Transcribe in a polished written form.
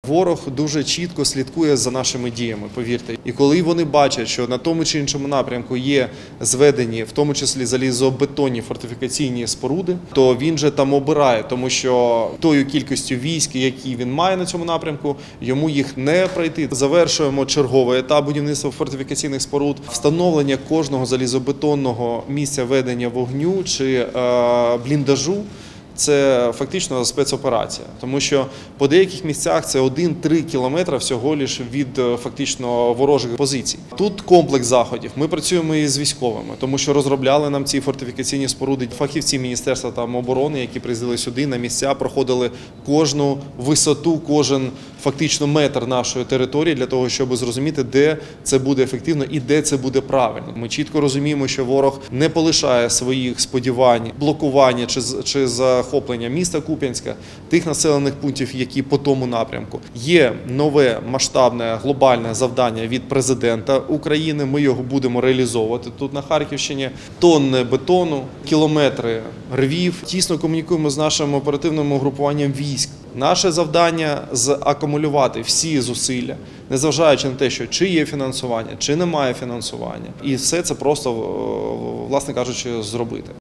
Ворог дуже чітко слідкує за нашими діями, повірте. І коли вони бачать, що на тому чи іншому напрямку є зведені, в тому числі залізобетонні фортифікаційні споруди, то він же там обирає, тому що тою кількістю військ, які він має на цьому напрямку, йому їх не пройти. Завершуємо черговий етап будівництва фортифікаційних споруд, встановлення кожного залізобетонного місця ведення вогню чи бліндажу. Це фактично спецоперація, тому що по деяких місцях це 1-3 кілометри всього лише від фактично ворожих позицій. Тут комплекс заходів. Ми працюємо із військовими, тому що розробляли нам ці фортифікаційні споруди фахівці Міністерства оборони, які приїздили сюди на місця, проходили кожну висоту, кожен фактично метр нашої території для того, щоб зрозуміти, де це буде ефективно і де це буде правильно. Ми чітко розуміємо, що ворог не полишає своїх сподівань, блокування чи захоплення міста Куп'янська, тих населених пунктів, які по тому напрямку. Є нове масштабне глобальне завдання від президента України. Ми його будемо реалізовувати тут на Харківщині. Тонни бетону, кілометри рвів. Тісно комунікуємо з нашим оперативним угрупуванням військ. Наше завдання – закумулювати всі зусилля, незважаючи на те, що чи є фінансування, чи немає фінансування. І все це просто, власне кажучи, зробити.